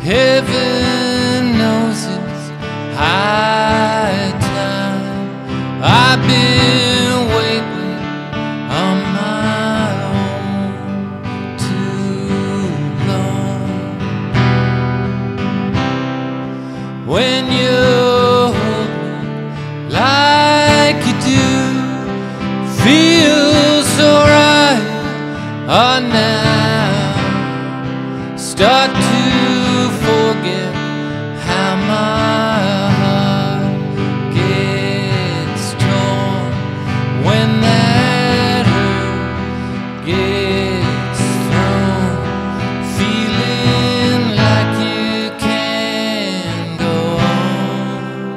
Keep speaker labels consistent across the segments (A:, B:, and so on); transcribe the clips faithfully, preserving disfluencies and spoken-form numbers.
A: Heaven knows it's high time. I've been waiting on my own too long. When you hold me like you do, feels so right. Oh, now start to forget how my heart gets torn when that hurt gets thrown. Feeling like you can't go on.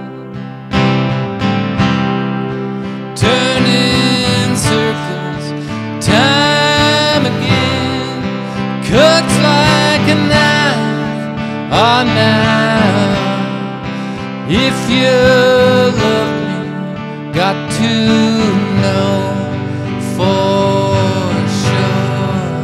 A: Turning circles time again, cuts like a knife. Oh, now, if you love me, got to know for sure.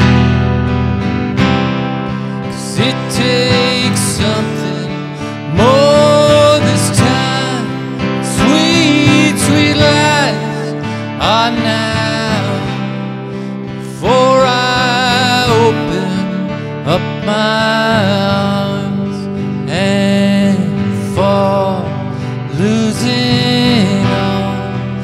A: 'Cause it takes something more this time. Sweet, sweet lies. Oh, now, before I open up my arms and fall, losing all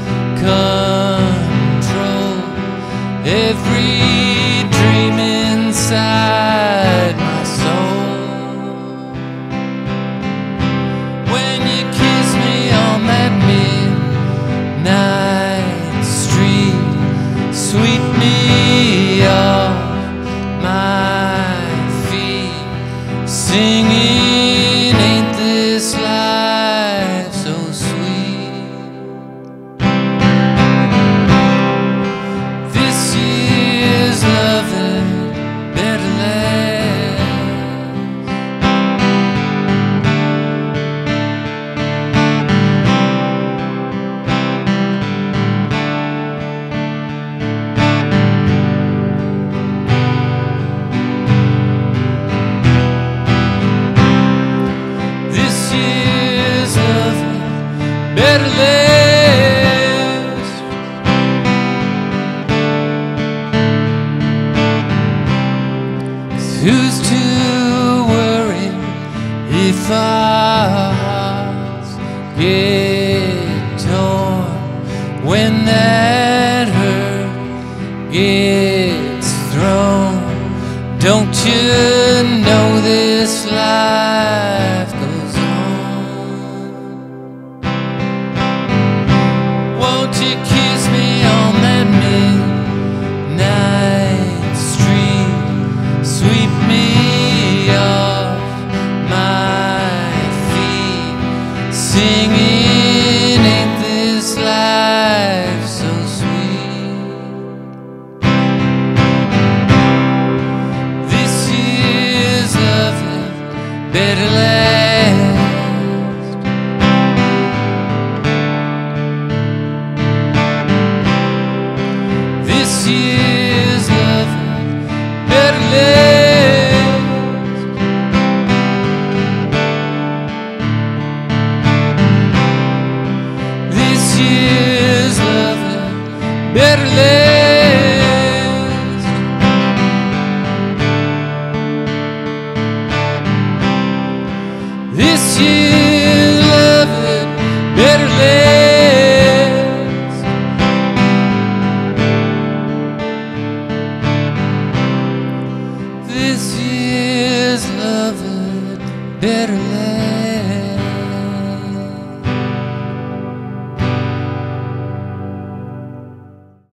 A: control. Every dream inside my soul. When you kiss me on that midnight street, sweep me off my feet, singing, ain't this life so sweet? This year's loving better last. This year's loving better last. Who's to worry if our hearts get torn when that hurt gets thrown? Don't you know this life goes on? Won't you kiss me on that midnight street, sweep me off my feet, singing, ain't this life so sweet? This year's loving better last. This year's loving better last. This year's loving better last. This year